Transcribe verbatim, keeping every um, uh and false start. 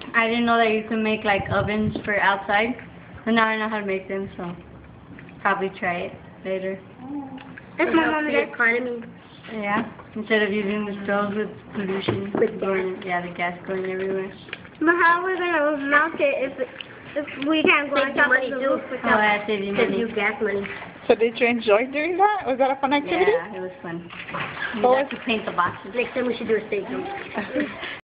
I didn't know that you could make like ovens for outside, but now I know how to make them, so probably try it later. That's my mom and dad's economy. Yeah, instead of using the stoves with pollution, with going, yeah, the gas going everywhere. But how are we gonna mount it if if we can't go on top of the roof without? Oh, I save you money. You gas money. So did you enjoy doing that? Was that a fun activity? Yeah, it was fun. We What got to paint the boxes. Next time we should do a steak.